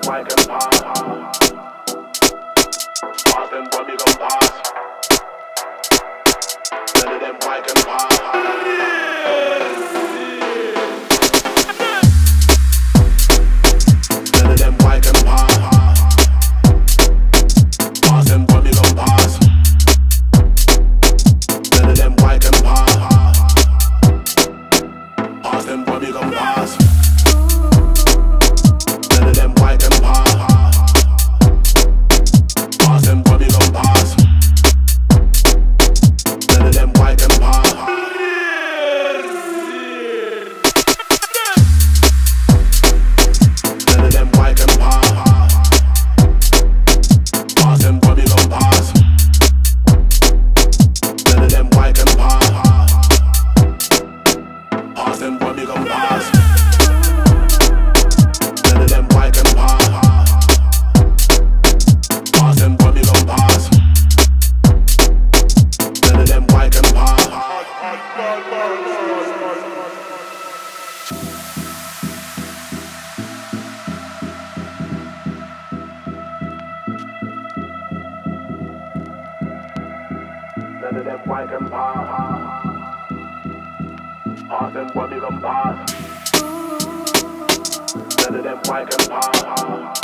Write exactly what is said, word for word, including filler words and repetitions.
white can pass. Pass them boy we gon' pass. None of them white can pass. None of them white can pass. Pass them boy we gon' pass. None of them white can pass. Pass them boy we gon' pass. None of them white can pass. Pass them boy we gon' pass. None of them white can pass. None of them white can pass. Pass them boy we gon' pass. None of them white can pass. Pass them boy we gon' pass. None of them white can pass. Pass them boy we gon' pass. None of them white can pass. None of them white can pass. Pass them boy we gon' pass. None of them white can pass.